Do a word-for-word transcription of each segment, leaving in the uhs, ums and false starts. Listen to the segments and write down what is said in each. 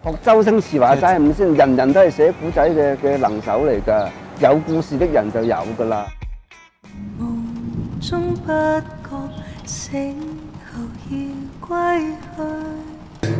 學周星馳話齋係咪先？人人都係寫古仔嘅嘅能手嚟㗎，有故事的人就有㗎啦。 夢中不覺醒後要歸去。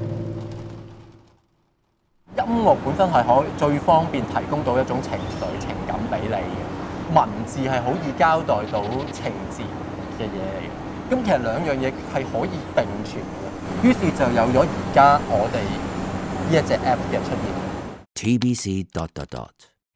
音樂本身係可以最方便提供到一種情緒情感俾你嘅，文字係好易交代到情節嘅嘢嚟嘅。咁其實兩樣嘢係可以並存嘅，於是就有咗而家我哋呢一隻 app 嘅出現。 T B C dot dot dot。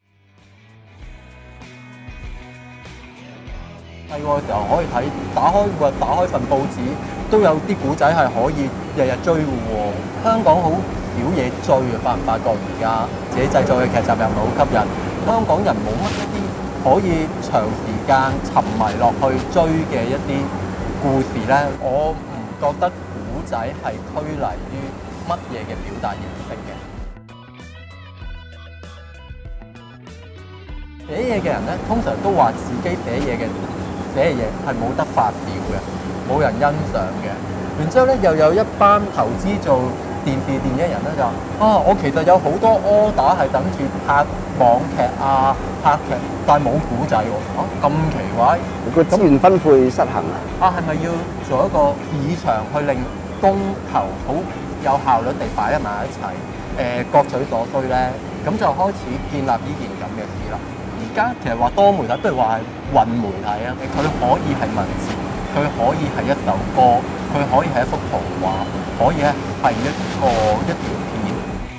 細個嘅時候可以睇，打開或打開份報紙，都有啲古仔係可以日日追嘅喎。香港好少嘢追啊，發唔發覺而家自己製作嘅劇集又唔係好吸引，香港人冇乜一啲可以長時間沉迷落去追嘅一啲故事咧。我唔覺得古仔係拘泥於乜嘢嘅表達形式嘅。寫嘢嘅人咧，通常都話自己寫嘢嘅寫嘅嘢係冇得發表嘅，冇人欣賞嘅。然之後咧，又有一班投資做電視電影人咧就話：啊，我其實有好多 order 係等住拍網劇啊、拍劇，但係冇古仔喎。啊，咁奇怪！ 個資源分配失衡啊！ 啊，係咪要做一個市場去令供求好有效率地擺埋一齊？誒、呃，各取所需咧，咁就開始建立呢件咁嘅事啦。而家其實話多媒體，不如話係混媒體啊！佢可以係文字，佢可以係一首歌，佢可以係一幅圖畫，可以咧係一個一條片。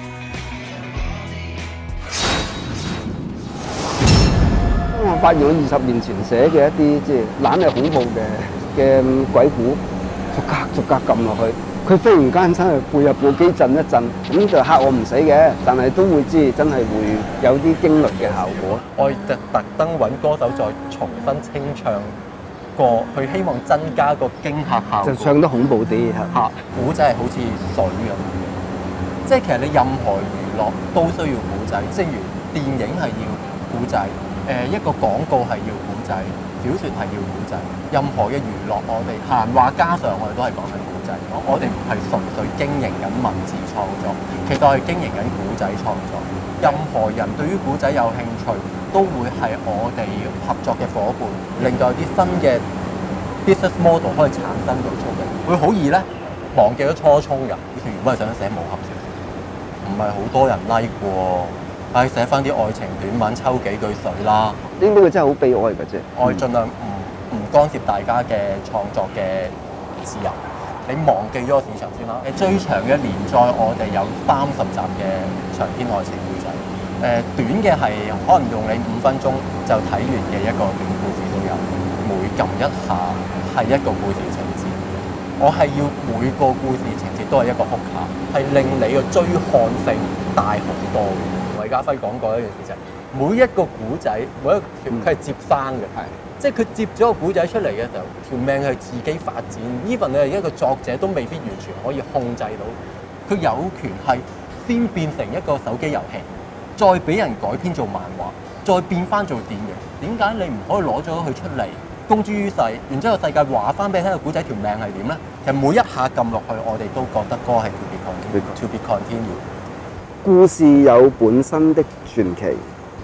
我發現我二十年前寫嘅一啲即係懶係恐怖嘅嘅鬼故，逐格逐格撳落去，佢忽然間真係背入部機震一震，咁就嚇我唔死嘅，但係都會知真係會有啲驚慄嘅效果。 我就特登揾歌手再重新清唱過，去希望增加個驚嚇效果， 就唱得恐怖啲嚇。 古仔係好似水咁，即係其實你任何娛樂都需要古仔，正如電影係要古仔，誒一個廣告係要古仔，小説係要古仔，任何嘅娛樂我哋閒話家常我哋都係講緊古仔，我哋唔係純粹經營緊文字創作，其實我係經營緊古仔創作。任何人對於古仔有興趣，都會係我哋合作嘅伙伴，令到有啲新嘅 business model 可以產生到出嚟。會好易咧忘記咗初衷㗎。以前原本係想寫武俠小説，唔係好多人 like 喎。唉，寫翻啲愛情短文，抽幾句水啦。 呢呢個真係好悲哀㗎啫。 我盡量唔唔干涉大家嘅創作嘅自由。你忘記咗個市場先啦。誒，最長嘅連載我哋有三十集嘅長篇愛情故仔。誒、短嘅係可能用你五分鐘就睇完嘅一個短故事都有。每撳一下係一個故事情節。我係要每個故事情節都係一個 hook 卡，係令你嘅追看性大好多嘅。韋家輝講過一樣嘢就係，每一個古仔，每一條佢係接生嘅，係、嗯，即係佢接咗個古仔出嚟嘅時候，條命係自己發展。even 你係一個作者都未必完全可以控制到，佢有權係先變成一個手機遊戲，再俾人改編做漫畫，再變翻做電影。點解你唔可以攞咗佢出嚟公諸於世，然之後世界話翻俾你聽個古仔條命係點咧？其實每一下撳落去，我哋都覺得嗰個係 to be continued，to be continued。 故事有本身的傳奇。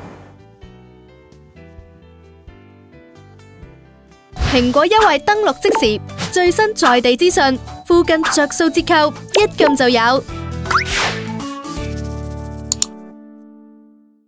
蘋果優惠登錄即時，最新在地資訊，附近着數折扣，一撳就有。